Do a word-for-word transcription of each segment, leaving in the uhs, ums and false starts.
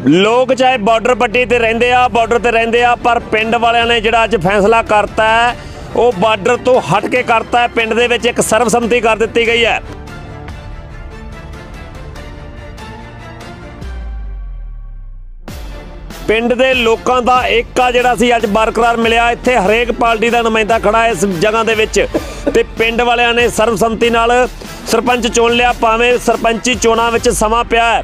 लोग चाहे बॉर्डर पट्टी ते रहिंदे आ बॉर्डर ते रहिंदे आ पर पिंड वालियां ने जिहड़ा अज फैसला करता है वो बॉर्डर तो हट के करता है। पिंड दे विच एक सर्वसम्मति कर दित्ती गई है। पिंड दे लोकां दा एकता जिहड़ा सी अज बरकरार मिलिया। इत्थे हरेक पार्टी का नुमाइंदा खड़ा है इस जगह दे विच ते पिंड वालियां ने सर्वसम्मति नाल सरपंच चुन लिया। भावें सरपंची चोणां विच समां पिया है।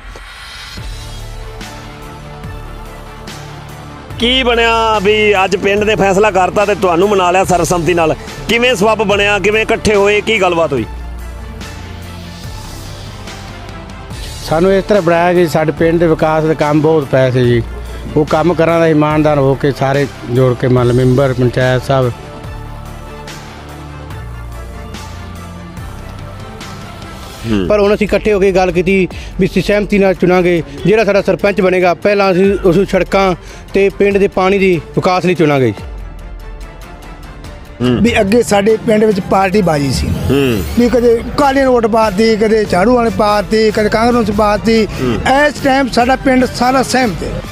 की बनया भी अज पिंड ने फैसला करता ते तुहानूं मना लिया सर्वसम्मति नाल, किवें सबब बनया, किवें इकट्ठे होए, की गलबात हुई? सानूं इस तरह बनाया कि साडे पिंड दे विकास दे काम बहुत पए सी जी। वो काम करां दा ईमानदार हो के सारे जोड़ के मान मैंबर पंचायत साहब पर हुण असीं इकट्ठे हो के गल कीती भी सहमति नाल चुनांगे। जिहड़ा साडा सरपंच बनेगा पहलां असीं उस सड़कां ते पिंड दे पानी दी विकास लई चुनांगे। भी अगे साडे पिंड विच पार्टी बाजी सी भी कदे काली वोट पाती, कदे झाड़ू वाले पाती, कदे कांग्रेस पाती। इस टाइम साडा पिंड सारा सहमत है।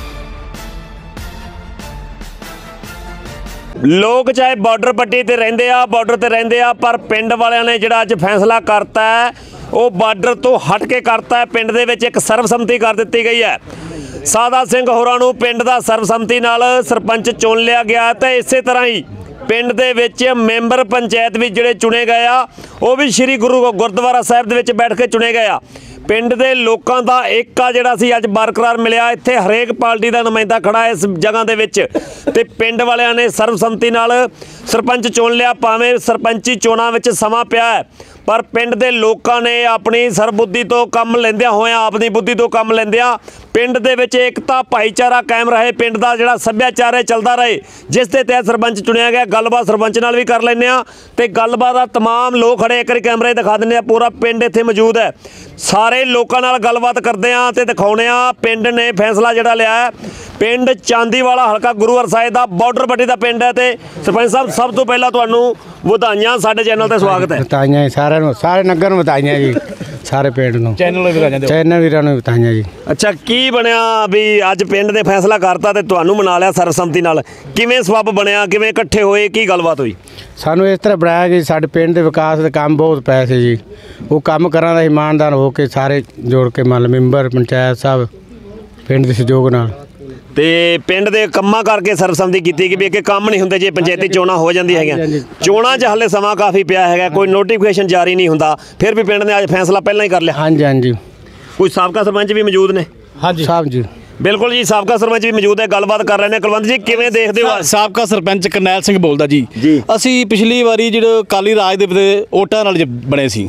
लोग चाहे बॉर्डर पट्टी ते रहिंदे आ बॉर्डर ते रहिंदे आ पर पिंड वालियां ने जिहड़ा अज फैसला करता है वो बॉर्डर तो हट के करता है। पिंड दे विच एक सर्वसम्मति कर दित्ती गई है। सादा सिंह होरां नूं पिंड दा सर्वसम्मति नाल सरपंच चुन लिया गया ते इसे तरह ही पिंड दे विच मैंबर पंचायत भी जिहड़े चुने गए आ वो भी श्री गुरु गुरुद्वारा साहिब दे विच बैठ के चुने गए आ। पिंड दे लोकां दा एकता जिहड़ा सी अज बरकरार मिलिया। इत्थे हरेक पार्टी का नुमाइंदा खड़ा है इस जगह दे विच ते पिंड वालियां ने सर्वसम्मति नाल सरपंच चुन लिया। भावें सरपंची चोणां विच समां पिया है पर पिंड दे लोकां ने अपनी सरबुद्धि तो काम लैंदियां होइयां अपनी बुद्धि तो काम लैंदियां पिंड दे विच एकता भाईचारा कायम रहे। पिंड दा जिहड़ा सभ्याचार है चलदा रहे जिस दे तहत सरपंच चुनिया गया। गलबात सरपंच नाल भी कर लैंदे आ ते गलबात दा तमाम लोग खड़े एक कैमरे दिखा दिंदे आ। पूरा पिंड इत्थे मौजूद है। सारे लोकां नाल गलबात करदे आ ते दिखाउणे आ पिंड ने फैसला जिहड़ा लिया है। पिंड चांदीवाला हलका गुरुवार साहिब दा बॉर्डर पट्टी दा पिंड है ते सरपंच साहब सब तो पहला तुहानूं ਵਧਾਈਆਂ साडे चैनल ते स्वागत है। ਵਧਾਈਆਂ सारे सारे नगर नूं ਵਧਾਈਆਂ जी, सारे पिंड नूं चैनल वीरां नूं चैनल वीरां नूं ਵਧਾਈਆਂ जी। अच्छा की बनया भी अज पिंड ने फैसला करता ते तुहानूं मना लिया सर्वसम्मति नाल, किवें सबब बनया, किवें इकट्ठे होए, की गलबात हुई? सानूं इस तरह बनाया कि साडे पिंड दे विकास दे काम बहुत पए सी जी। वो काम करां दा ईमानदार हो के सारे जोड़ के मान मैंबर पंचायत साहब पिंड दे सहयोग नाल ਤੇ ਪਿੰਡ ਦੇ ਕੰਮਾਂ ਕਰਕੇ ਸਰਵਸੰਮਤੀ ਕੀਤੀ ਕਿ ਵੀ ਅੱਗੇ ਕੰਮ ਨਹੀਂ ਹੁੰਦੇ ਜੇ ਪੰਚਾਇਤੀ ਚੋਣਾਂ ਹੋ ਜਾਂਦੀ ਹੈਗੀਆਂ। ਚੋਣਾਂ 'ਚ ਹਾਲੇ ਸਮਾਂ ਕਾਫੀ ਪਿਆ ਹੈਗਾ, ਕੋਈ ਨੋਟੀਫਿਕੇਸ਼ਨ ਜਾਰੀ ਨਹੀਂ ਹੁੰਦਾ, ਫਿਰ ਵੀ ਪਿੰਡ ਨੇ ਅੱਜ ਫੈਸਲਾ ਪਹਿਲਾਂ ਹੀ ਕਰ ਲਿਆ। ਹਾਂਜੀ ਹਾਂਜੀ ਕੋਈ ਸਾਬਕਾ ਸਰਪੰਚ ਵੀ ਮੌਜੂਦ ਨੇ? ਹਾਂਜੀ ਸਾਹਿਬ ਜੀ ਬਿਲਕੁਲ ਜੀ, ਸਾਬਕਾ ਸਰਪੰਚ ਵੀ ਮੌਜੂਦ ਹੈ। ਗੱਲਬਾਤ ਕਰ ਰਹੇ ਨੇ। ਕੁਲਵੰਤ ਜੀ ਕਿਵੇਂ ਦੇਖਦੇ ਹੋ? ਸਾਬਕਾ ਸਰਪੰਚ ਕਰਨੈਲ ਸਿੰਘ ਬੋਲਦਾ ਜੀ। ਅਸੀਂ ਪਿਛਲੀ ਵਾਰੀ ਜਿਹੜੇ ਅਕਾਲੀ ਰਾਜ ਦੇ ਵੋਟਾਂ ਨਾਲ ਬਣੇ ਸੀ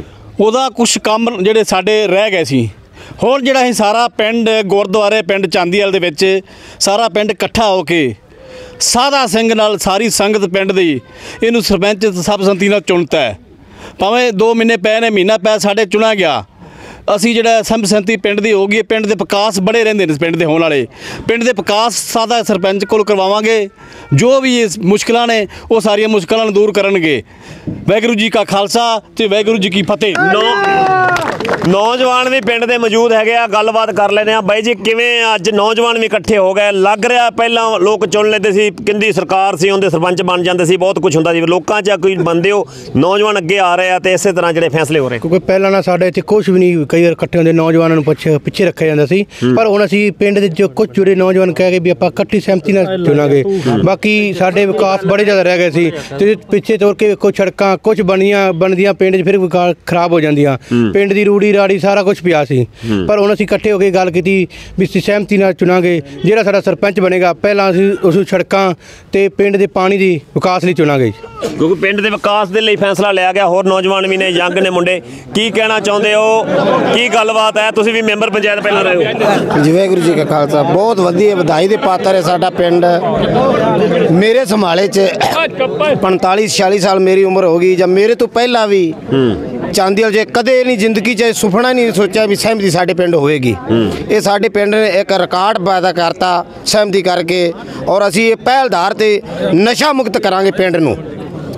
ਉਹਦਾ ਕੁਛ ਕੰਮ ਜਿਹੜੇ ਸਾਡੇ ਰਹਿ ਗਏ ਸੀ। ਹੁਣ ਜਿਹੜਾ ਅਸੀਂ ਸਾਰਾ ਪਿੰਡ ਗੁਰਦੁਆਰੇ ਪਿੰਡ ਚਾਂਦੀਵਾਲ ਦੇ ਵਿੱਚ ਸਾਰਾ ਪਿੰਡ ਇਕੱਠਾ ਹੋ ਕੇ ਸਾਦਾ ਸਿੰਘ ਨਾਲ ਸਾਰੀ ਸੰਗਤ ਪਿੰਡ ਦੀ ਇਹਨੂੰ ਸਰਪੰਚ ਸਰਬਸੰਮਤੀ ਨਾਲ ਚੁਣਤਾ ਹੈ। ਭਾਵੇਂ ਦੋ ਮਹੀਨੇ ਪਏ ਨੇ, ਮਹੀਨਾ ਪੈ ਸਾਡੇ ਚੁਣਾ ਗਿਆ। ਅਸੀਂ ਜਿਹੜਾ ਸਰਬਸੰਮਤੀ ਪਿੰਡ ਦੀ ਹੋ ਗਈ। ਪਿੰਡ ਦੇ ਵਿਕਾਸ ਬੜੇ ਰਹਿੰਦੇ ਨੇ ਪਿੰਡ ਦੇ ਹੋਣ ਵਾਲੇ। ਪਿੰਡ ਦੇ ਵਿਕਾਸ ਸਾਦਾ ਸਰਪੰਚ ਕੋਲ ਕਰਵਾਵਾਂਗੇ। ਜੋ ਵੀ ਇਹ ਮੁਸ਼ਕਿਲਾਂ ਨੇ ਉਹ ਸਾਰੀਆਂ ਮੁਸ਼ਕਿਲਾਂ ਨੂੰ ਦੂਰ ਕਰਨਗੇ। ਵਾਹਿਗੁਰੂ ਜੀ ਕਾ ਖਾਲਸਾ ਤੇ ਵਾਹਿਗੁਰੂ ਜੀ ਕੀ ਫਤਿਹ। ਨੌਜਵਾਨ ਵੀ ਪਿੰਡ ਦੇ ਮੌਜੂਦ ਹੈਗੇ ਆ, ਗੱਲਬਾਤ ਕਰ ਲੈਂਦੇ ਆ। ਬਾਈ ਜੀ ਕਿਵੇਂ ਅੱਜ ਨੌਜਵਾਨ ਵੀ ਇਕੱਠੇ ਹੋ ਗਏ? ਲੱਗ ਰਿਹਾ ਪਹਿਲਾਂ ਲੋਕ ਚੁਣ ਲੈਂਦੇ ਸੀ, ਕਿੰਦੀ ਸਰਕਾਰ ਸੀ ਉਹਦੇ ਸਰਪੰਚ ਬਣ ਜਾਂਦੇ ਸੀ, ਬਹੁਤ ਕੁਝ ਹੁੰਦਾ ਸੀ। ਲੋਕਾਂ 'ਚ ਕੋਈ ਬੰਦੇ ਹੋ ਨੌਜਵਾਨ ਅੱਗੇ ਆ ਰਹੇ ਆ ਤੇ ਇਸੇ ਤਰ੍ਹਾਂ ਜਿਹੜੇ ਫੈਸਲੇ ਹੋ ਰਹੇ। ਕਿਉਂਕਿ ਪਹਿਲਾਂ ਨਾ ਸਾਡੇ ਇੱਥੇ ਕੁਛ ਵੀ ਨਹੀਂ, ਕਈ ਵਾਰ ਇਕੱਠੇ ਹੁੰਦੇ ਨੌਜਵਾਨਾਂ ਨੂੰ ਪਿੱਛੇ ਪਿੱਛੇ ਰੱਖਿਆ ਜਾਂਦਾ ਸੀ। ਪਰ ਹੁਣ ਅਸੀਂ ਪਿੰਡ ਦੇ ਜੋ ਕੁਝ ਜੁੜੇ ਨੌਜਵਾਨ ਕਹਿ ਕੇ ਵੀ ਆਪਾਂ ਇਕੱਠੀ ਸਹਿਮਤੀ ਨਾਲ ਚੁਣਾਂਗੇ। ਬਾਕੀ ਸਾਡੇ ਵਿਕਾਸ ਬੜੇ ਜ਼ਿਆਦਾ ਰਹਿ ਗਏ ਸੀ ਤੇ ਪਿੱਛੇ ਤੁਰ ਕੇ ਵੇਖੋ ਸੜਕਾਂ ਕੁਝ ਬਣੀਆਂ ਬਣਦੀਆਂ ਪਿੰਡ 'ਚ ਫਿਰ ਵਿਕਾਸ ਖਰਾਬ ਹੋ ਜਾਂਦੀਆਂ। ਪਿੰਡ ਦੀ ਰੂੜੀ ਰਾੜੀ ਸਾਰਾ ਕੁਛ ਪਿਆ ਸੀ। ਪਰ ਹੁਣ ਅਸੀਂ ਇਕੱਠੇ ਹੋ ਕੇ ਗੱਲ ਕੀਤੀ ਵੀ ਸਹਿਮਤੀ ਨਾਲ ਚੁਣਾਂਗੇ। ਜਿਹੜਾ ਸਾਡਾ ਸਰਪੰਚ ਬਣੇਗਾ ਪਹਿਲਾਂ ਅਸੀਂ ਉਸ ਸੜਕਾਂ ਤੇ ਪਿੰਡ ਦੇ ਪਾਣੀ ਦੀ ਵਿਕਾਸ ਲਈ ਚੁਣਾਂਗੇ। ਕਿਉਂਕਿ ਪਿੰਡ ਦੇ ਵਿਕਾਸ ਦੇ ਲਈ ਫੈਸਲਾ ਲਿਆ ਗਿਆ। ਹੋਰ ਨੌਜਵਾਨ ਵੀ ਨੇ, ਯੰਗ ਨੇ ਮੁੰਡੇ, ਕੀ ਕਹਿਣਾ ਚਾਹੁੰਦੇ ਹੋ? ਕੀ ਗੱਲਬਾਤ ਹੈ? ਤੁਸੀਂ ਵੀ ਮੈਂਬਰ ਪੰਚਾਇਤ ਪਹਿਲਾਂ ਰਹੇ ਹੋ। ਜੀ ਵਾਹਿਗੁਰੂ ਜੀ ਕਾ ਖਾਲਸਾ। ਬਹੁਤ ਵਧੀਆ ਵਧਾਈ ਦੇ ਪਾਤਰ ਹੈ ਸਾਡਾ ਪਿੰਡ। ਮੇਰੇ ਸੰਭਾਲੇ 'ਚ ਪੰਤਾਲੀ ਛਿਆਲੀ ਸਾਲ ਮੇਰੀ ਉਮਰ ਹੋ ਗਈ। ਜਾਂ ਮੇਰੇ ਤੋਂ ਪਹਿਲਾਂ ਵੀ ਚਾਂਦੀਵਾਲ 'ਚ ਕਦੇ ਨਹੀਂ ਜ਼ਿੰਦਗੀ 'ਚ ਸੁਪਨਾ ਨਹੀਂ ਸੋਚਿਆ ਵੀ ਸਹਿਮਤੀ ਸਾਡੇ ਪਿੰਡ ਹੋਵੇਗੀ। ਇਹ ਸਾਡੇ ਪਿੰਡ ਨੇ ਇੱਕ ਰਿਕਾਰਡ ਪੈਦਾ ਕਰਤਾ ਸਹਿਮਤੀ ਕਰਕੇ। ਔਰ ਅਸੀਂ ਇਹ ਪਹਿਲਦਾਰ ਤੇ ਨਸ਼ਾ ਮੁਕਤ ਕਰਾਂਗੇ ਪਿੰਡ ਨੂੰ।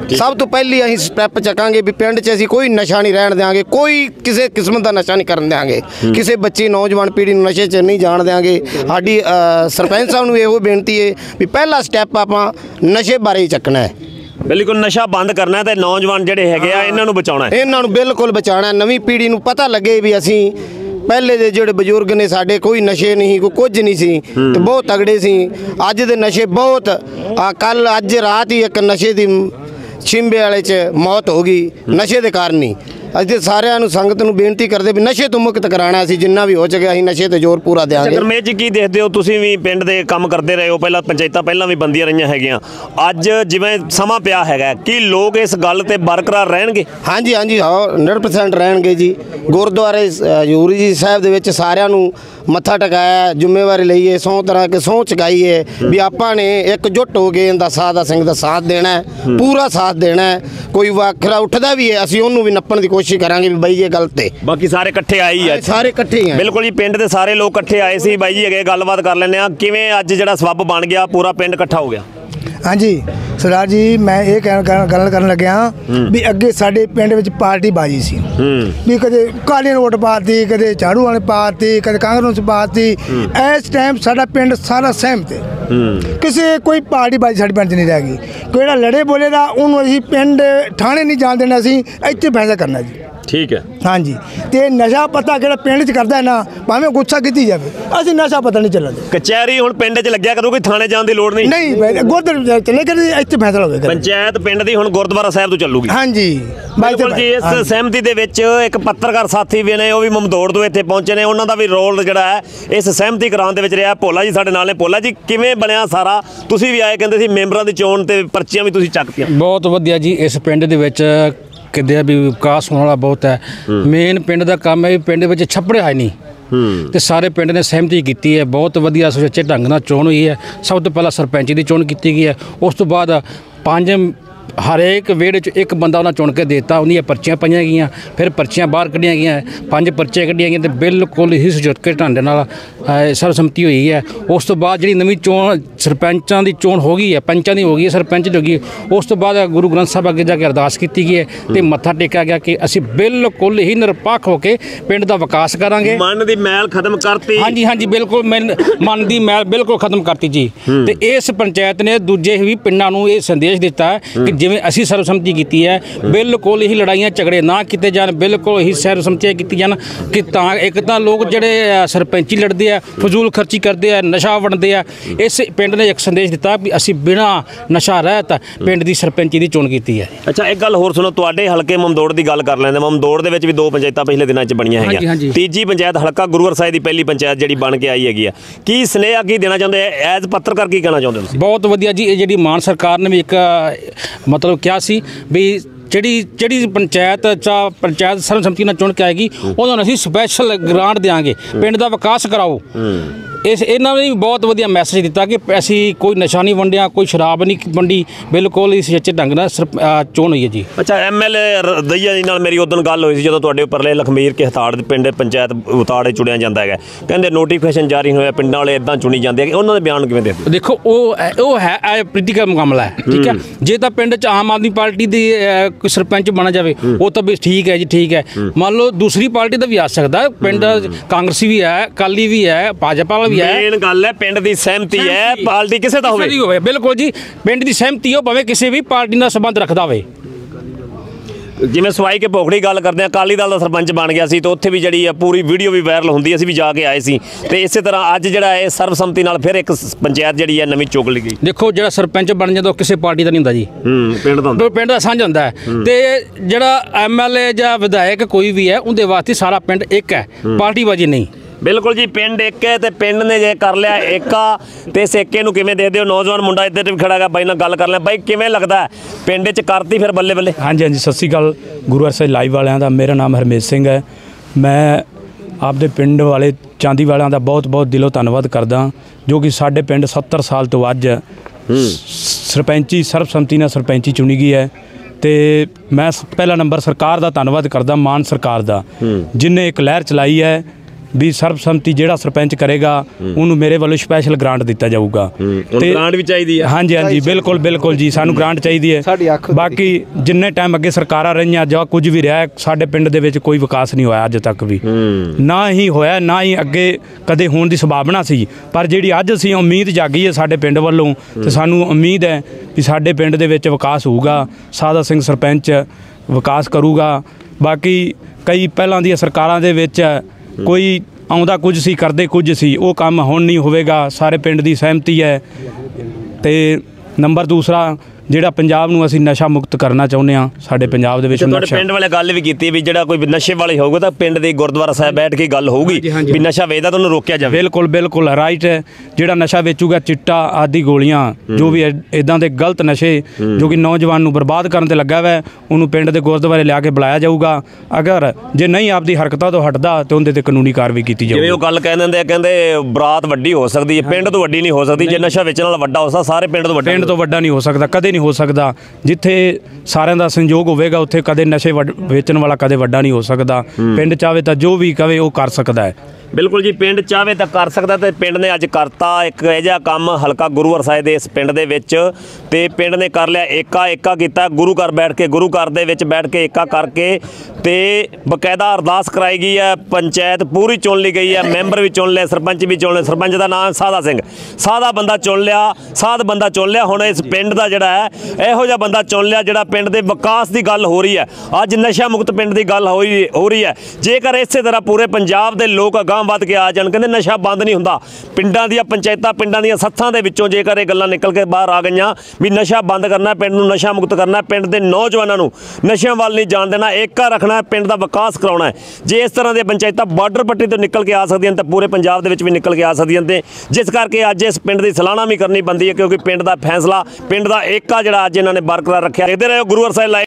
ਸਭ ਤੋਂ ਪਹਿਲੀ ਅਸੀਂ ਸਟੈਪ ਚੱਕਾਂਗੇ ਵੀ ਪਿੰਡ 'ਚ ਅਸੀਂ ਕੋਈ ਨਸ਼ਾ ਨਹੀਂ ਰਹਿਣ ਦਿਆਂਗੇ, ਕੋਈ ਕਿਸੇ ਕਿਸਮ ਦਾ ਨਸ਼ਾ ਨਹੀਂ ਕਰਨ ਦਿਆਂਗੇ, ਕਿਸੇ ਬੱਚੇ ਨੌਜਵਾਨ ਪੀੜ੍ਹੀ ਨੂੰ ਨਸ਼ੇ 'ਚ ਨਹੀਂ ਜਾਣ ਦਿਆਂਗੇ। ਸਾਡੀ ਸਰਪੰਚ ਸਾਹਿਬ ਨੂੰ ਇਹੋ ਬੇਨਤੀ ਹੈ ਵੀ ਪਹਿਲਾ ਸਟੈਪ ਆਪਾਂ ਨਸ਼ੇ ਬਾਰੇ ਹੀ ਚੱਕਣਾ ਹੈ। ਬਿਲਕੁਲ ਨਸ਼ਾ ਬੰਦ ਕਰਨਾ ਤੇ ਨੌਜਵਾਨ ਜਿਹੜੇ ਹੈਗੇ ਆ ਇਹਨਾਂ ਨੂੰ ਬਚਾਉਣਾ ਹੈ, ਇਹਨਾਂ ਨੂੰ ਬਿਲਕੁਲ ਬਚਾਉਣਾ। ਨਵੀਂ ਪੀੜ੍ਹੀ ਨੂੰ ਪਤਾ ਲੱਗੇ ਵੀ ਅਸੀਂ ਪਹਿਲੇ ਦੇ ਜਿਹੜੇ ਬਜ਼ੁਰਗ ਨੇ ਸਾਡੇ ਕੋਈ ਨਸ਼ੇ ਨਹੀਂ, ਕੋਈ ਕੁਝ ਨਹੀਂ ਸੀ ਤੇ ਬਹੁਤ ਤਗੜੇ ਸੀ। ਅੱਜ ਦੇ ਨਸ਼ੇ ਬਹੁਤ ਆ, ਕੱਲ ਅੱਜ ਰਾਤ ਹੀ ਇੱਕ ਨਸ਼ੇ ਦੀ ਛਿੰਬੇ ਵਾਲੇ 'ਚ ਮੌਤ ਹੋ ਗਈ ਨਸ਼ੇ ਦੇ ਕਾਰਨ ਹੀ। ਅਸੀਂ ਸਾਰਿਆਂ ਨੂੰ ਸੰਗਤ ਨੂੰ ਬੇਨਤੀ ਕਰਦੇ ਵੀ ਨਸ਼ੇ ਤੋਂ ਮੁਕਤ ਕਰਾਉਣਾ, ਅਸੀਂ ਜਿੰਨਾ ਵੀ ਹੋ ਸਕਿਆ ਅਸੀਂ ਨਸ਼ੇ ਤੇ ਜ਼ੋਰ ਪੂਰਾ ਦਿਆਂਗੇ। ਗੁਰਮੇਜ ਜੀ ਕੀ ਦੇਖਦੇ ਹੋ, ਤੁਸੀਂ ਵੀ ਪਿੰਡ ਦੇ ਕੰਮ ਕਰਦੇ ਰਹੇ ਹੋ, ਪਹਿਲਾਂ ਪੰਚਾਇਤਾਂ ਪਹਿਲਾਂ ਵੀ ਬੰਦੀਆਂ ਰਹੀਆਂ ਹੈਗੀਆਂ, ਅੱਜ ਜਿਵੇਂ ਸਮਾਂ ਪਿਆ ਹੈਗਾ ਕੀ ਲੋਕ ਇਸ ਗੱਲ ਤੇ ਬਰਕਰਾਰ ਰਹਿਣਗੇ? ਹਾਂਜੀ ਹਾਂਜੀ ਹੰਡਰਡ ਪਰਸੈਂਟ ਰਹਿਣਗੇ ਜੀ। ਗੁਰਦੁਆਰੇ ਹਜ਼ੂਰੀ ਜੀ ਸਾਹਿਬ ਦੇ ਵਿੱਚ ਸਾਰਿਆਂ ਨੂੰ ਮੱਥਾ ਟਿਕਾਇਆ, ਜ਼ਿੰਮੇਵਾਰੀ ਲਈਏ, ਸਹੁੰ ਤਰ੍ਹਾਂ ਕੇ ਸਹੁੰ ਚੁਕਾਈਏ ਵੀ ਆਪਾਂ ਨੇ ਇਕਜੁੱਟ ਹੋ ਕੇ ਇਹਦਾ ਸਾਦਾ ਸਿੰਘ ਦਾ ਸਾਥ ਦੇਣਾ ਹੈ, ਪੂਰਾ ਸਾਥ ਦੇਣਾ ਹੈ। ਕੋਈ ਵੱਖਰਾ ਉੱਠਦਾ ਵੀ ਹੈ ਅਸੀਂ ਉਹਨੂੰ ਵੀ ਨੱਪਣ ਦੀ ਕੋਸ਼ਿਸ਼ ਕਰਾਂਗੇ ਵੀ ਬਾਈ ਇਹ ਗਲਤ ਹੈ। ਬਾਕੀ ਸਾਰੇ ਇਕੱਠੇ ਆਏ ਹੀ ਆ, ਸਾਰੇ ਇਕੱਠੇ ਹੀ ਆ। ਬਿਲਕੁਲ ਜੀ, ਪਿੰਡ ਦੇ ਸਾਰੇ ਲੋਕ ਇਕੱਠੇ ਆਏ ਸੀ। ਬਾਈ ਜੀ ਅੱਗੇ ਗੱਲਬਾਤ ਕਰ ਲੈਂਦੇ ਆ, ਕਿਵੇਂ ਅੱਜ ਜਿਹੜਾ ਸਬੱਬ ਬਣ ਗਿਆ, ਪੂਰਾ ਪਿੰਡ ਇਕੱਠਾ ਹੋ ਗਿਆ? ਹਾਂਜੀ ਸਰਦਾਰ ਜੀ, ਮੈਂ ਇਹ ਕਹਿਣ ਗੱਲ ਕਰਨ ਲੱਗਿਆ ਵੀ ਅੱਗੇ ਸਾਡੇ ਪਿੰਡ ਵਿੱਚ ਪਾਰਟੀ ਬਾਜੀ ਸੀ ਵੀ ਕਦੇ ਕਾਲੀ ਨੂੰ ਵੋਟ ਪਾਤੀ, ਕਦੇ ਝਾੜੂ ਵਾਲੇ ਪਾਤੀ, ਕਦੇ ਕਾਂਗਰਸ ਨੂੰ ਪਾਤੀ। ਇਸ ਟਾਈਮ ਸਾਡਾ ਪਿੰਡ ਸਾਰਾ ਸਹਿਮਤ ਹੈ, ਕਿਸੇ ਕੋਈ ਪਾਰਟੀ ਬਾਜੀ ਸਾਡੇ ਪਿੰਡ 'ਚ ਨਹੀਂ ਰਹਿ ਗਈ। ਕੋਈ ਜਿਹੜਾ ਲੜੇ ਬੋਲੇ ਦਾ ਉਹਨੂੰ ਅਸੀਂ ਪਿੰਡ ਥਾਣੇ ਨਹੀਂ ਜਾਣ ਦੇਣਾ, ਅਸੀਂ ਇੱਥੇ ਫੈਸਲਾ ਕਰਨਾ ਜੀ। ਠੀਕ ਹੈ। ਹਾਂਜੀ, ਤੇ ਨਸ਼ਾ ਪਤਾ ਕਿਹੜਾ ਪਿੰਡ 'ਚ ਕਰਦਾ ਹੈ ਨਾ, ਭਾਵੇਂ ਗੁੱਸਾ ਕੀਤੀ ਜਾਵੇ, ਅਸੀਂ ਨਸ਼ਾ ਪਤਾ ਨਹੀਂ ਚੱਲਣ ਦੇ। ਕਚਹਿਰੀ ਹੁਣ ਪਿੰਡ 'ਚ ਲੱਗਿਆ ਕਰੂਗੀ, ਥਾਣੇ ਜਾਣ ਦੀ ਲੋੜ ਨਹੀਂ। ਨਹੀਂ, ਗੁਰਦੁਆਰੇ ਚਲੇ ਕਰੀ ਇੱਥੇ ਫੈਸਲਾ ਹੋਵੇਗਾ। ਪੰਚਾਇਤ ਪਿੰਡ ਦੀ ਹੁਣ ਗੁਰਦੁਆਰਾ ਸਾਹਿਬ ਤੋਂ ਚੱਲੂਗੀ। ਹਾਂਜੀ ਬਿਲਕੁਲ ਜੀ। ਇਸ ਸਹਿਮਤੀ ਦੇ ਵਿੱਚ ਇੱਕ ਪੱਤਰਕਾਰ ਸਾਥੀ ਵੀ ਨੇ, ਉਹ ਵੀ ਮਮਦੋੜ ਤੋਂ ਇੱਥੇ ਪਹੁੰਚੇ ਨੇ, ਉਹਨਾਂ ਦਾ ਵੀ ਰੋਲ ਜਿਹੜਾ ਹੈ ਇਸ ਸਹਿਮਤੀ ਕਰਾਉਣ ਦੇ ਵਿੱਚ ਰਿਹਾ। ਭੋਲਾ ਜੀ ਸਾਡੇ ਨਾਲ ਨੇ। ਭੋਲਾ ਜੀ, ਕਿਵੇਂ ਬਣਿਆ ਸਾਰਾ? ਤੁਸੀਂ ਵੀ ਆਏ, ਕਹਿੰਦੇ ਸੀ ਮੈਂਬਰਾਂ ਦੀ ਚੋਣ ਤੇ ਪਰਚੀਆਂ ਵੀ ਤੁਸੀਂ ਚੱਕਤੀਆਂ। ਬਹੁਤ ਵਧੀਆ ਜੀ। ਇਸ ਪਿੰਡ ਦੇ ਵਿੱਚ ਕਿਤੇ ਵੀ ਵਿਕਾਸ ਹੋਣ ਵਾਲਾ ਬਹੁਤ ਹੈ। ਮੇਨ ਪਿੰਡ ਦਾ ਕੰਮ ਹੈ ਵੀ ਪਿੰਡ ਵਿੱਚ ਛੱਪੜੇ ਹੈ ਨਹੀਂ ਤੇ ਸਾਰੇ ਪਿੰਡ ਨੇ ਸਹਿਮਤੀ ਕੀਤੀ ਹੈ। ਬਹੁਤ ਵਧੀਆ ਸੁਚੱਜੇ ਢੰਗ ਨਾਲ ਚੋਣ ਹੋਈ ਹੈ। ਸਭ ਤੋਂ ਪਹਿਲਾਂ ਸਰਪੰਚ ਦੀ ਚੋਣ ਕੀਤੀ ਗਈ ਹੈ, ਉਸ ਤੋਂ ਬਾਅਦ ਪੰਜ ਹਰੇਕ ਵਿਹੜੇ 'ਚ ਇੱਕ ਬੰਦਾ ਉਹਨਾਂ ਚੁਣ ਕੇ ਦੇਤਾ, ਉਹਦੀਆਂ ਪਰਚੀਆਂ ਪਾਈਆਂ ਗਈਆਂ, ਫਿਰ ਪਰਚੀਆਂ ਬਾਹਰ ਕੱਢੀਆਂ ਗਈਆਂ, ਪੰਜ ਪਰਚੀਆਂ ਕੱਢੀਆਂ ਗਈਆਂ ਤੇ ਬਿਲਕੁਲ ਹੀ ਸੁਚੱਜੇ ਢੰਗ ਨਾਲ ਸਰਬਸੰਮਤੀ ਹੋਈ ਹੈ। ਉਸ ਤੋਂ ਬਾਅਦ ਜਿਹੜੀ ਨਵੀਂ ਚੋਣ ਸਰਪੰਚਾਂ ਦੀ ਚੋਣ ਹੋ ਗਈ ਹੈ, ਪੰਚਾਂ ਦੀ ਹੋ ਗਈ ਹੈ, ਸਰਪੰਚ ਦੀ ਹੋ ਗਈ। ਉਸ ਤੋਂ ਬਾਅਦ ਗੁਰੂ ਗ੍ਰੰਥ ਸਾਹਿਬ ਅੱਗੇ ਜਾ ਕੇ ਅਰਦਾਸ ਕੀਤੀ ਗਈ ਹੈ ਤੇ ਮੱਥਾ ਟੇਕਿਆ ਗਿਆ ਕਿ ਅਸੀਂ ਬਿਲਕੁਲ ਹੀ ਨਿਰਪੱਖ ਹੋ ਕੇ ਪਿੰਡ ਦਾ ਵਿਕਾਸ ਕਰਾਂਗੇ। ਮਨ ਦੀ ਮੈਲ ਖਤਮ ਕਰਤੀ। ਹਾਂਜੀ ਹਾਂਜੀ, ਬਿਲਕੁਲ ਮਨ ਦੀ ਮੈਲ ਬਿਲਕੁਲ ਖਤਮ ਕਰਤੀ ਜੀ। ਤੇ ਇਸ ਪੰਚਾਇਤ ਨੇ ਦੂਜੇ ਵੀ ਪਿੰਡਾਂ ਨੂੰ ਇਹ ਸੰਦੇਸ਼ ਦਿੱਤਾ ਕਿ ਜਿਵੇਂ ਅਸੀਂ ਸਰਬਸੰਮਤੀ ਕੀਤੀ ਹੈ, ਬਿਲਕੁਲ ਹੀ ਲੜਾਈਆਂ ਝਗੜੇ ਨਾ ਕੀਤੇ ਜਾਣ, ਬਿਲਕੁਲ ਹੀ ਸਰਬਸੰਮਤੀ ਕੀਤੀ ਜਾਣ ਕਿ ਤਾਂ ਇੱਕ ਤਾਂ ਲੋਕ ਜਿਹੜੇ ਸਰਪੰਚੀ ਲੜਦੇ ਆ, ਫਜ਼ੂਲ ਖਰਚੀ ਕਰਦੇ ਆ, ਨਸ਼ਾ ਵੰਡਦੇ ਆ। ਇਸ ਪਿੰਡ ਨੇ ਇੱਕ ਸੰਦੇਸ਼ ਦਿੱਤਾ ਵੀ ਅਸੀਂ ਬਿਨਾਂ ਨਸ਼ਾ ਰਹਿਤ ਪਿੰਡ ਦੀ ਸਰਪੰਚੀ ਦੀ ਚੋਣ ਕੀਤੀ ਹੈ। ਅੱਛਾ, ਇੱਕ ਗੱਲ ਹੋਰ ਸੁਣੋ, ਤੁਹਾਡੇ ਹਲਕੇ ਮਮਦੋੜ ਦੀ ਗੱਲ ਕਰ ਲੈਂਦੇ। ਮਮਦੋੜ ਦੇ ਵਿੱਚ ਵੀ ਦੋ ਪੰਚਾਇਤਾਂ ਪਿਛਲੇ ਦਿਨਾਂ 'ਚ ਬਣੀਆਂ ਹੈਗੀਆਂ। ਤੀਜੀ ਪੰਚਾਇਤ ਹਲਕਾ ਗੁਰੂਵਾਰ ਸਾਹਿਬ ਦੀ ਪਹਿਲੀ ਪੰਚਾਇਤ ਜਿਹੜੀ ਬਣ ਕੇ ਆਈ ਹੈਗੀ ਆ, ਕੀ ਸੁਨੇਹਾ ਕੀ ਦੇਣਾ ਚਾਹੁੰਦੇ ਐਜ਼ ਪੱਤਰਕਾਰ, ਕੀ ਕਹਿਣਾ ਚਾਹੁੰਦੇ ਤੁਸੀਂ? ਬਹੁਤ ਵਧੀਆ ਜੀ। ਇਹ ਜਿਹੜੀ ਮਾਨ ਸਰਕਾਰ ਨੇ ਵੀ ਇੱਕ ਮਤਲਬ ਕਿਹਾ ਸੀ ਵੀ ਜਿਹੜੀ ਜਿਹੜੀ ਪੰਚਾਇਤ ਚਾ ਪੰਚਾਇਤ ਸਰਬਸੰਮਤੀ ਨਾਲ ਚੁਣ ਕੇ ਆਏਗੀ ਉਹਨਾਂ ਨੂੰ ਅਸੀਂ ਸਪੈਸ਼ਲ ਗ੍ਰਾਂਟ ਦੇਵਾਂਗੇ, ਪਿੰਡ ਦਾ ਵਿਕਾਸ ਕਰਾਓ। ਇਸ ਇਹਨਾਂ ਨੇ ਵੀ ਬਹੁਤ ਵਧੀਆ ਮੈਸੇਜ ਦਿੱਤਾ ਕਿ ਅਸੀਂ ਕੋਈ ਨਸ਼ਾ ਨਹੀਂ ਵੰਡਿਆ, ਕੋਈ ਸ਼ਰਾਬ ਨਹੀਂ ਵੰਡੀ, ਬਿਲਕੁਲ ਹੀ ਸੁਚੱਜੇ ਢੰਗ ਨਾਲ ਚੋਣ ਹੋਈ ਹੈ ਜੀ। ਅੱਛਾ, ਐਮ ਐਲ ਏ ਰਦਈਆ ਜੀ ਨਾਲ ਮੇਰੀ ਉਦੋਂ ਗੱਲ ਹੋਈ ਸੀ ਜਦੋਂ ਤੁਹਾਡੇ ਉੱਪਰਲੇ ਲਖਮੀਰ ਕੇ ਹਤਾੜ ਦੇ ਪਿੰਡ ਪੰਚਾਇਤ ਉਤਾੜੇ ਚੁਣਿਆ ਜਾਂਦਾ ਹੈਗਾ, ਕਹਿੰਦੇ ਨੋਟੀਫਿਕੇਸ਼ਨ ਜਾਰੀ ਹੋਇਆ, ਪਿੰਡਾਂ ਵਾਲੇ ਇਦਾਂ ਚੁਣੀ ਜਾਂਦੇ ਹੈਗੇ, ਉਹਨਾਂ ਦੇ ਬਿਆਨ ਕਿਵੇਂ ਦੇ? ਦੇਖੋ, ਉਹ ਉਹ ਹੈ ਪੋਲੀਟੀਕਲ ਮਾਮਲਾ ਹੈ, ਠੀਕ ਹੈ। ਜੇ ਤਾਂ ਪਿੰਡ 'ਚ ਆਮ ਆਦਮੀ ਪਾਰਟੀ ਦੀ ਕੋਈ ਸਰਪੰਚ ਬਣਾ ਜਾਵੇ ਉਹ ਤਾਂ ਵੀ ਠੀਕ ਹੈ ਜੀ, ਠੀਕ ਹੈ। ਮੰਨ ਲਓ ਦੂਸਰੀ ਪਾਰਟੀ ਦਾ ਵੀ ਆ ਸਕਦਾ, ਪਿੰਡ ਕਾਂਗਰਸੀ ਵੀ ਹੈ, ਅਕਾਲੀ ਵੀ ਹੈ, ਭਾਜਪਾ ਵਾਲਾ ਵੀ ਹੈ। ਮੇਨ ਗੱਲ ਹੈ ਪਿੰਡ ਦੀ ਸਹਿਮਤੀ ਹੈ, ਪਾਰਟੀ ਕਿਸੇ ਦਾ ਹੋਵੇ। ਬਿਲਕੁਲ ਜੀ, ਪਿੰਡ ਦੀ ਸਹਿਮਤੀ ਹੋ, ਭਾਵੇਂ ਕਿਸੇ ਵੀ ਪਾਰਟੀ ਨਾਲ ਸੰਬੰਧ ਰੱਖਦਾ ਹੋਵੇ। ਜਿਵੇਂ ਸਵਾਈ ਕੇ ਭੋਗੜੀ ਗੱਲ ਕਰਦੇ ਆ, ਅਕਾਲੀ ਦਲ ਦਾ ਸਰਪੰਚ ਬਣ ਗਿਆ ਸੀ ਤੇ ਉੱਥੇ ਵੀ ਜਿਹੜੀ ਆ ਪੂਰੀ ਵੀਡੀਓ ਵੀ ਵਾਇਰਲ ਹੁੰਦੀ, ਅਸੀਂ ਵੀ ਜਾ ਕੇ ਆਏ ਸੀ। ਤੇ ਇਸੇ ਤਰ੍ਹਾਂ ਅੱਜ ਜਿਹੜਾ ਇਹ ਸਰਬਸੰਮਤੀ ਨਾਲ ਫਿਰ ਇੱਕ ਪੰਚਾਇਤ ਜਿਹੜੀ ਹੈ ਨਵੀਂ ਚੁੱਕ ਲਈ ਗਈ। ਦੇਖੋ, ਜਿਹੜਾ ਸਰਪੰਚ ਬਣ ਜਾਂਦਾ ਉਹ ਕਿਸੇ ਪਾਰਟੀ ਦਾ ਨਹੀਂ ਹੁੰਦਾ ਜੀ, ਹੂੰ ਪਿੰਡ ਦਾ ਹੁੰਦਾ, ਪਿੰਡ ਦਾ ਸਾਂਝ ਹੁੰਦਾ ਹੈ। ਤੇ ਜਿਹੜਾ ਐਮ ਐਲ ਏ ਜਾਂ ਵਿਧਾਇਕ ਕੋਈ ਵੀ ਹੈ, ਉਹਦੇ ਵਾਸਤੇ ਸਾਰਾ ਪਿੰਡ ਇੱਕ ਹੈ, ਪਾਰਟੀਬਾਜ਼ੀ ਨਹੀਂ। ਬਿਲਕੁਲ ਜੀ, ਪਿੰਡ ਇੱਕ ਹੈ ਤੇ ਪਿੰਡ ਨੇ ਜੇ ਕਰ ਲਿਆ ਏਕਾ ਤੇ ਇਸ ਏਕੇ ਨੂੰ ਕਿਵੇਂ ਦੇਖਦੇ ਹੋ? ਨੌਜਵਾਨ ਮੁੰਡਾ ਇੱਧਰ ਵੀ ਖੜਾ ਹੈਗਾ, ਬਾਈ ਨਾਲ ਗੱਲ ਕਰ ਲਿਆ। ਬਾਈ, ਕਿਵੇਂ ਲੱਗਦਾ ਪਿੰਡ 'ਚ ਕਰਤੀ ਫਿਰ ਬੱਲੇ ਬੱਲੇ? ਹਾਂਜੀ ਹਾਂਜੀ, ਸਤਿ ਸ਼੍ਰੀ ਅਕਾਲ ਗੁਰੂਵਾਰ ਸਾਹਿਬ ਲਾਈਵ ਵਾਲਿਆਂ ਦਾ। ਮੇਰਾ ਨਾਮ ਹਰਮੇਸ਼ ਸਿੰਘ ਹੈ। ਮੈਂ ਆਪਦੇ ਪਿੰਡ ਵਾਲੇ ਚਾਂਦੀ ਵਾਲਿਆਂ ਦਾ ਬਹੁਤ ਬਹੁਤ ਦਿਲੋਂ ਧੰਨਵਾਦ ਕਰਦਾ, ਜੋ ਕਿ ਸਾਡੇ ਪਿੰਡ ਸੱਤਰ ਸਾਲ ਤੋਂ ਅੱਜ ਸਰਪੰਚੀ ਸਰਬਸੰਮਤੀ ਨਾਲ ਸਰਪੰਚੀ ਚੁਣੀ ਗਈ ਹੈ। ਤੇ ਮੈਂ ਪਹਿਲਾ ਨੰਬਰ ਸਰਕਾਰ ਦਾ ਧੰਨਵਾਦ ਕਰਦਾ, ਮਾਨ ਸਰਕਾਰ ਦਾ, ਜਿਨਨੇ ਇੱਕ ਲਹਿਰ ਚਲਾਈ ਹੈ ਵੀ ਸਰਬਸੰਮਤੀ ਜਿਹੜਾ ਸਰਪੰਚ ਕਰੇਗਾ ਉਹਨੂੰ ਮੇਰੇ ਵੱਲੋਂ ਸਪੈਸ਼ਲ ਗ੍ਰਾਂਟ ਦਿੱਤਾ ਜਾਊਗਾ। ਤੇ ਗ੍ਰਾਂਟ ਵੀ ਚਾਹੀਦੀ ਹੈ। ਹਾਂਜੀ ਹਾਂਜੀ ਬਿਲਕੁਲ ਬਿਲਕੁਲ ਜੀ, ਸਾਨੂੰ ਗ੍ਰਾਂਟ ਚਾਹੀਦੀ ਹੈ। ਬਾਕੀ ਜਿੰਨੇ ਟਾਈਮ ਅੱਗੇ ਸਰਕਾਰਾਂ ਰਹੀਆਂ ਜਾਂ ਕੁਝ ਵੀ ਰਿਹਾ, ਸਾਡੇ ਪਿੰਡ ਦੇ ਵਿੱਚ ਕੋਈ ਵਿਕਾਸ ਨਹੀਂ ਹੋਇਆ ਅੱਜ ਤੱਕ ਵੀ, ਨਾ ਹੀ ਹੋਇਆ ਨਾ ਹੀ ਅੱਗੇ ਕਦੇ ਹੋਣ ਦੀ ਸੰਭਾਵਨਾ ਸੀ। ਪਰ ਜਿਹੜੀ ਅੱਜ ਅਸੀਂ ਉਮੀਦ ਜਾਗੀ ਹੈ ਸਾਡੇ ਪਿੰਡ ਵੱਲੋਂ, ਤੇ ਸਾਨੂੰ ਉਮੀਦ ਹੈ ਵੀ ਸਾਡੇ ਪਿੰਡ ਦੇ ਵਿੱਚ ਵਿਕਾਸ ਹੋਊਗਾ। ਸਾਦਾ ਸਿੰਘ ਸਰਪੰਚ ਵਿਕਾਸ ਕਰੂਗਾ। ਬਾਕੀ ਕਈ ਪਹਿਲਾਂ ਦੀਆਂ ਸਰਕਾਰਾਂ ਦੇ ਵਿੱਚ ਕੋਈ ਆਉਂਦਾ ਕੁਝ ਸੀ, ਕਰਦੇ ਕੁਝ ਸੀ, ਉਹ ਕੰਮ ਹੁਣ ਨਹੀਂ ਹੋਵੇਗਾ। ਸਾਰੇ ਪਿੰਡ ਦੀ ਸਹਿਮਤੀ ਹੈ। ਤੇ ਨੰਬਰ ਦੂਸਰਾ, ਜਿਹੜਾ ਪੰਜਾਬ ਨੂੰ ਅਸੀਂ ਨਸ਼ਾ ਮੁਕਤ ਕਰਨਾ ਚਾਹੁੰਦੇ ਹਾਂ। ਸਾਡੇ ਪੰਜਾਬ ਦੇ ਵਿੱਚ ਤੁਹਾਡੇ ਪਿੰਡ ਵਾਲੇ ਗੱਲ ਵੀ ਕੀਤੀ ਵੀ ਜਿਹੜਾ ਕੋਈ ਨਸ਼ੇ ਵਾਲੇ ਹੋਊਗਾ ਤਾਂ ਪਿੰਡ ਦੇ ਗੁਰਦੁਆਰਾ ਸਾਹਿਬ ਬੈਠ ਕੇ ਗੱਲ ਹੋਊਗੀ ਵੀ ਨਸ਼ਾ ਵੇਚਦਾ ਤਾਂ ਉਹਨੂੰ ਰੋਕਿਆ ਜਾਵੇ। ਬਿਲਕੁਲ ਬਿਲਕੁਲ ਰਾਈਟ ਹੈ। ਜਿਹੜਾ ਨਸ਼ਾ ਵੇਚੂਗਾ, ਚਿੱਟਾ ਆਦਿ ਗੋਲੀਆਂ, ਜੋ ਵੀ ਇਦਾਂ ਦੇ ਗਲਤ ਨਸ਼ੇ ਜੋ ਕਿ ਨੌਜਵਾਨ ਨੂੰ ਬਰਬਾਦ ਕਰਨ ਤੇ ਲੱਗਾ ਵਾ, ਉਹਨੂੰ ਪਿੰਡ ਦੇ ਗੁਰਦੁਆਰੇ ਲਿਆ ਕੇ ਬੁਲਾਇਆ ਜਾਊਗਾ। ਅਗਰ ਜੇ ਨਹੀਂ ਆਪਦੀ ਹਰਕਤਾਂ ਤੋਂ ਹਟਦਾ ਤੇ ਉਹਦੇ ਤੇ ਕਾਨੂੰਨੀ ਕਾਰਵਾਈ ਕੀਤੀ ਜਾਊਗੀ। ਜਿਵੇਂ ਉਹ ਗੱਲ ਕਹਿ ਦਿੰਦੇ ਆ, ਕਹਿੰਦੇ ਬਰਾਤ ਵੱਡੀ ਹੋ ਸਕਦੀ ਹੈ, ਪਿੰਡ ਤੋਂ ਵੱਡੀ ਨਹੀਂ ਹੋ ਸਕਦੀ। ਜੇ ਨਸ਼ਾ ਵੇਚਣ ਵਾਲਾ ਵੱਡਾ ਹੋ ਸਕਦਾ, ਸਾਰੇ ਪਿੰਡ ਤੋਂ ਵੱਡਾ ਪਿੰਡ ਤੋਂ ਵੱਡਾ ਨਹੀਂ ਹੋ ਸਕਦਾ, ਕਦੇ ਨਹੀਂ ਹੋ ਸਕਦਾ। ਜਿੱਥੇ ਸਾਰਿਆਂ ਦਾ ਸੰਯੋਗ ਹੋਵੇਗਾ ਉੱਥੇ ਕਦੇ ਨਸ਼ੇ ਵੇਚਣ ਵਾਲਾ ਕਦੇ ਵੱਡਾ ਨਹੀਂ ਹੋ ਸਕਦਾ। ਪਿੰਡ ਚਾਹੇ ਤਾਂ ਜੋ ਵੀ ਕਵੇ ਉਹ ਕਰ ਸਕਦਾ ਹੈ। ਬਿਲਕੁਲ ਜੀ, ਪਿੰਡ ਚਾਹਵੇ ਤਾਂ ਕਰ ਸਕਦਾ ਤੇ ਪਿੰਡ ਨੇ ਅੱਜ ਕਰਤਾ ਇੱਕ ਇਹੋ ਜਿਹਾ ਕੰਮ ਹਲਕਾ ਗੁਰੂ ਹਰਸਾਏ ਦੇ ਇਸ ਪਿੰਡ ਦੇ ਵਿੱਚ। ਤੇ ਪਿੰਡ ਨੇ ਕਰ ਲਿਆ ਏਕਾ ਏਕਾ ਕੀਤਾ ਗੁਰੂ ਘਰ ਬੈਠ ਕੇ, ਗੁਰੂ ਘਰ ਦੇ ਵਿੱਚ ਬੈਠ ਕੇ ਏਕਾ ਕਰਕੇ ਤੇ ਬਕਾਇਦਾ ਅਰਦਾਸ ਕਰਾਈ ਗਈ ਹੈ। ਪੰਚਾਇਤ ਪੂਰੀ ਚੁਣ ਲਈ ਗਈ ਹੈ, ਮੈਂਬਰ ਵੀ ਚੁਣ ਲਏ, ਸਰਪੰਚ ਵੀ ਚੁਣ ਲਏ। ਸਰਪੰਚ ਦਾ ਨਾਮ ਸਾਦਾ ਸਿੰਘ, ਸਾਦਾ ਬੰਦਾ ਚੁਣ ਲਿਆ, ਸਾਧ ਬੰਦਾ ਚੁਣ ਲਿਆ। ਹੁਣ ਇਸ ਪਿੰਡ ਦਾ ਜਿਹੜਾ ਹੈ ਇਹੋ ਜਿਹਾ ਬੰਦਾ ਚੁਣ ਲਿਆ ਜਿਹੜਾ ਪਿੰਡ ਦੇ ਵਿਕਾਸ ਦੀ ਗੱਲ ਹੋ ਰਹੀ ਹੈ। ਅੱਜ ਨਸ਼ਾ ਮੁਕਤ ਪਿੰਡ ਦੀ ਗੱਲ ਹੋਈ ਹੋ ਰਹੀ ਹੈ। ਜੇਕਰ ਇਸੇ ਤਰ੍ਹਾਂ ਪੂਰੇ ਪੰਜਾਬ ਦੇ ਲੋਕ ਅਗਾਂਹ ਵੱਧ ਕੇ ਆ ਜਾਣ, ਕਹਿੰਦੇ ਨਸ਼ਾ ਬੰਦ ਨਹੀਂ ਹੁੰਦਾ। ਪਿੰਡਾਂ ਦੀਆਂ ਪੰਚਾਇਤਾਂ, ਪਿੰਡਾਂ ਦੀਆਂ ਸੱਥਾਂ ਦੇ ਵਿੱਚੋਂ ਜੇਕਰ ਇਹ ਗੱਲਾਂ ਨਿਕਲ ਕੇ ਬਾਹਰ ਆ ਗਈਆਂ ਵੀ ਨਸ਼ਾ ਬੰਦ ਕਰਨਾ, ਪਿੰਡ ਨੂੰ ਨਸ਼ਾ ਮੁਕਤ ਕਰਨਾ, ਪਿੰਡ ਦੇ ਨੌਜਵਾਨਾਂ ਨੂੰ ਨਸ਼ਿਆਂ ਵੱਲ ਨਹੀਂ ਜਾਣ ਦੇਣਾ, ਏਕਾ ਰੱਖਣਾ, ਪਿੰਡ ਦਾ ਵਿਕਾਸ ਕਰਾਉਣਾ ਹੈ। ਜੇ ਇਸ ਤਰ੍ਹਾਂ ਦੀਆਂ ਪੰਚਾਇਤਾਂ ਬਾਰਡਰ ਪੱਟੀ ਤੋਂ ਨਿਕਲ ਕੇ ਆ ਸਕਦੀਆਂ ਤਾਂ ਪੂਰੇ ਪੰਜਾਬ ਦੇ ਵਿੱਚ ਵੀ ਨਿਕਲ ਕੇ ਆ ਸਕਦੀਆਂ। ਤੇ ਜਿਸ ਕਰਕੇ ਅੱਜ ਇਸ ਪਿੰਡ ਦੀ ਸਲਾਹਣਾ ਵੀ ਕਰਨੀ ਪੈਂਦੀ ਹੈ, ਕਿਉਂਕਿ ਪਿੰਡ ਦਾ ਫੈਸਲਾ, ਪਿੰਡ ਦਾ ਏਕਾ ਜਿਹੜਾ ਅੱਜ ਇਹਨਾਂ ਨੇ ਬਰਕਰਾਰ ਰੱਖਿਆ। ਦੇਖਦੇ ਰਹੋ ਗੁਰੂ ਹਰਸਾਏ ਲਾਈਵ।